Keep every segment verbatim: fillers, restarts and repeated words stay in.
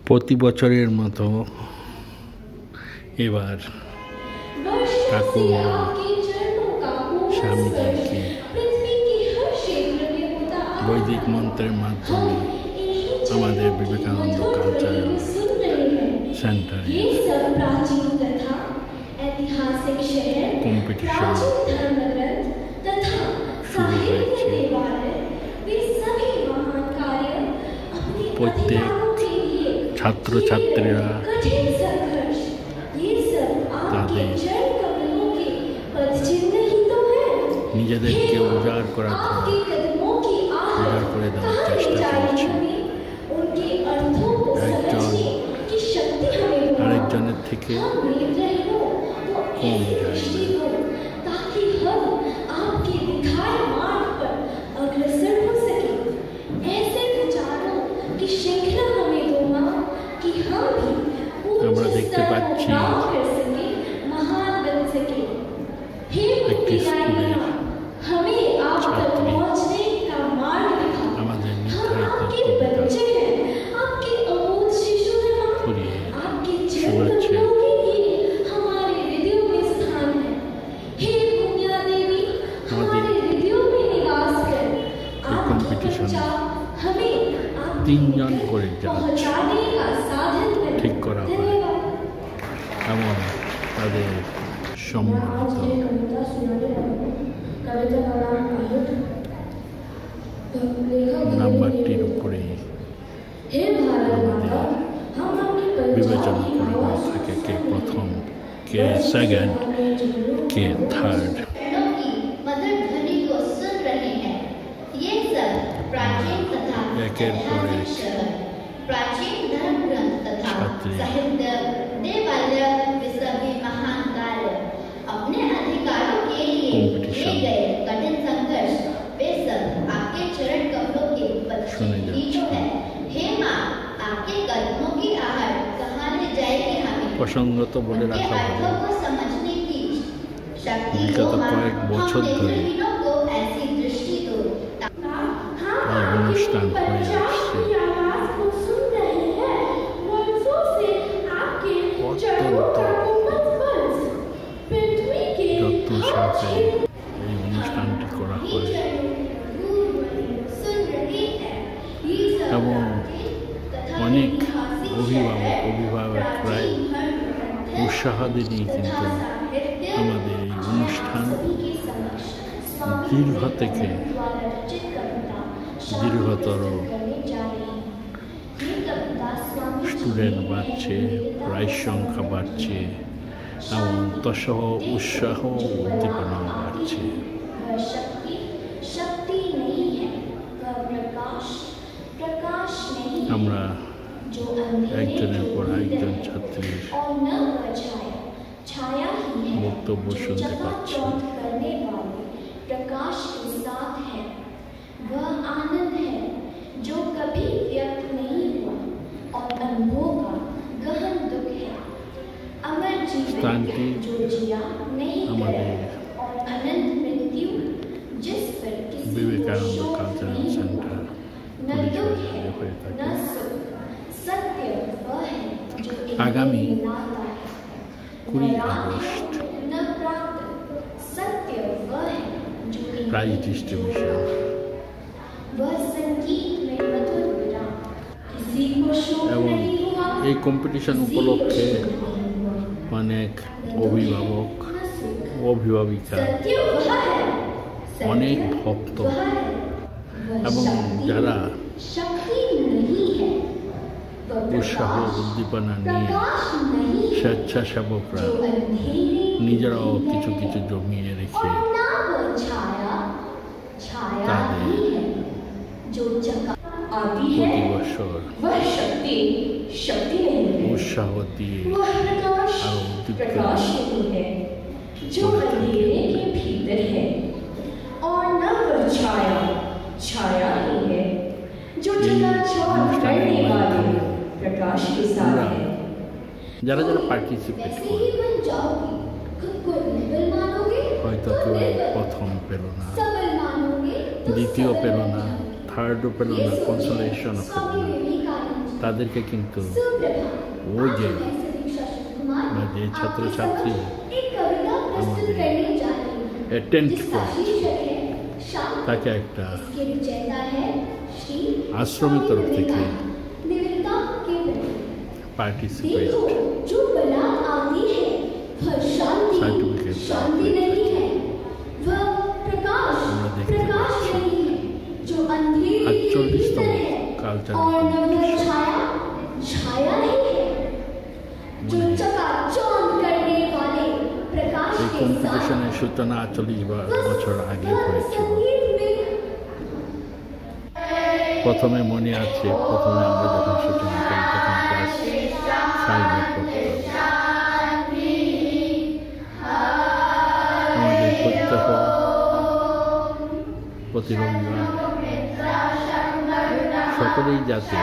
প্রতি বছরের মতো এবার ঠাকুর স্বামীজিকে বৈদিক মন্ত্রের মাধ্যমে আমাদের বিবেকানন্দ কালচারাল সেন্টারে কম্পিটিশন শুরু হয়েছে। প্রত্যেক ছাত্রছাত্রীরা তাদের নিজেদেরকে উজাড় করার উজাড় করে দেওয়ার চেষ্টা করছে। একজন আরেকজনের থেকে কম যায় না। আমরা দেখতে পাচ্ছি একটি স্কুলের ছাত্রী আমাদের নির্ধারিত কবিতা পড়িয়ে শোনাচ্ছে। আমাদের এই কম্পিটিশনে তিনজন করে জাজ ঠিক করা হয় এবং তাদের সম্মানিত নাম্বারটির উপরে আমাদের বিবেচনা করা হয়ে থাকে কে প্রথম, কে সেকেন্ড, কে থার্ড। একের পর এক ছাত্রী কম্পিটিশন শুনে যাচ্ছে। প্রসঙ্গত বলে রাখা হবে বিগত কয়েক বছর ধরে এই অনুষ্ঠান হয়ে আসছে। অত্যন্ত যত্ন সহকারে এই অনুষ্ঠানটি করা হয় এবং অনেক অভিভাবক অভিভাবকরাই উৎসাহ দিয়েই কিন্তু আমাদের এই অনুষ্ঠান দীর্ঘ থেকে দীর্ঘতর স্টুডেন্ট বাড়ছে, প্রাইজ সংখ্যা বাড়ছে এবং তসহ উৎসাহ উদ্দীপনা বাড়ছে। আমরা একজনের পর একজন ছাত্রীর বক্তব্য শুনতে পাচ্ছি। স্থানটি আমাদের বিবেকানন্দ কালচারাল সেন্টার পরিচয় হয়ে থাকে। আগামী কুড়ি আগস্ট প্রাইজ ডিস্ট্রিবিউশন। এবং এই কম্পিটিশন উপলক্ষে অনেক অভিভাবক অভিভাবিকা, অনেক ভক্ত এবং যারা উৎসাহ উদ্দীপনা নিয়ে স্বেচ্ছাসেবকরা নিজেরাও কিছু কিছু জমিয়ে রেখে তাদের প্রতি বছর উৎসাহ দিয়ে আরো উদ্দীপনা যারা যারা পার্টিসিপেট করে হয়তো কেউ প্রথম পেল না, দ্বিতীয় পেল না, থার্ডও পেল না, কনসোলেশনও পেল না, তাদেরকে কিন্তু ওই যে যে ছাত্রছাত্রী আমাদের অ্যাটেন্ড করছে তাকে একটা আশ্রমের তরফ থেকে পার্টিসিপেট সার্টিফিকেট আমরা দেখতে পাচ্ছি আটচল্লিশতম কালচারাল এই কম্পিটিশনের সূচনা আটচল্লিশ বছর আগে হয়েছিল। প্রথমে মনে আছে, প্রথমে আমরা যখন সূচনা করি তখন ক্লাস ফাইভে পড়তাম। আমাদের প্রত্যহ প্রতি রবিবার সকলেই যাতে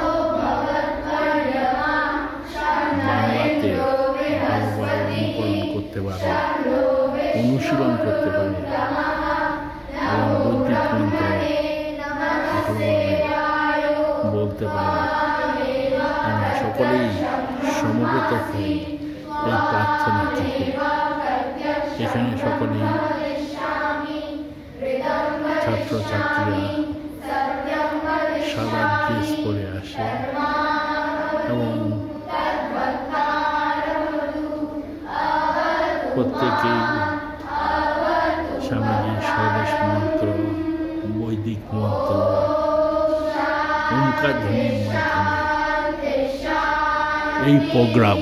বাংলাতে ভালোভাবে অনুকরণ করতে পারে, অনুশীলন করতে পারে এবং বৈদিক মন্ত্র ভালোভাবে বলতে পারে, আমরা সকলেই সমবেত হই এই প্রার্থনা থেকে। এখানে সকলেই ছাত্রছাত্রীরা সাদা ড্রেস পরে আসে এবং প্রত্যেকেই স্বামীজির স্বদেশ মন্ত্র, বৈদিক মন্ত্র, ওমকার ধ্বনির মাধ্যমে এই প্রোগ্রাম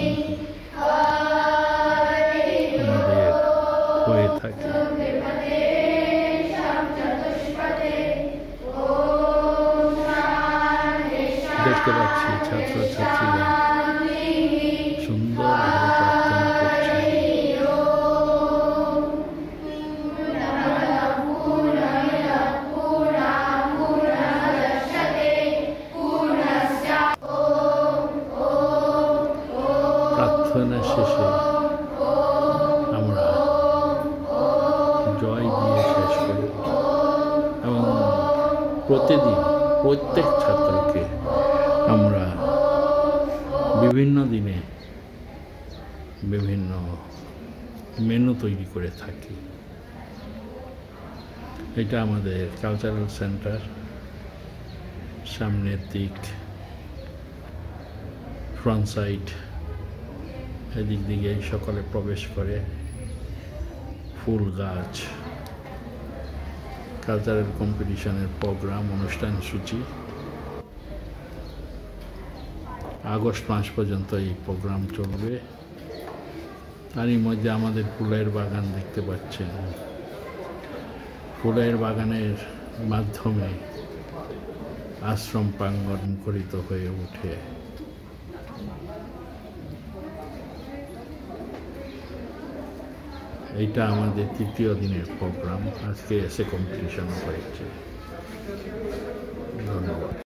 আমাদের হয়ে থাকে। দেখতে পাচ্ছি ছাত্রছাত্রীরা সুন্দরভাবে প্রার্থনা করছে। প্রার্থনা শেষে আমরা জয় দিয়ে শেষ করি এবং প্রতিদিন প্রত্যেক ছাত্রকে আমরা বিভিন্ন দিনে বিভিন্ন মেনু তৈরি করে থাকি। এটা আমাদের কালচারাল সেন্টার, সামনের দিক ফ্রন্ট সাইড, এদিক দিকে সকলে প্রবেশ করে। ফুল গাছ, কালচারাল কম্পিটিশনের প্রোগ্রাম, অনুষ্ঠান সূচি আগস্ট মাস পর্যন্ত এই প্রোগ্রাম চলবে। তারই মধ্যে আমাদের ফুলের বাগান দেখতে পাচ্ছেন। ফুলের বাগানের মাধ্যমে আশ্রম প্রাঙ্গণ মুখরিত হয়ে ওঠে। এইটা আমাদের তৃতীয় দিনের প্রোগ্রাম। আজকে এসে কম্পিটিশন হয়েছে। ধন্যবাদ।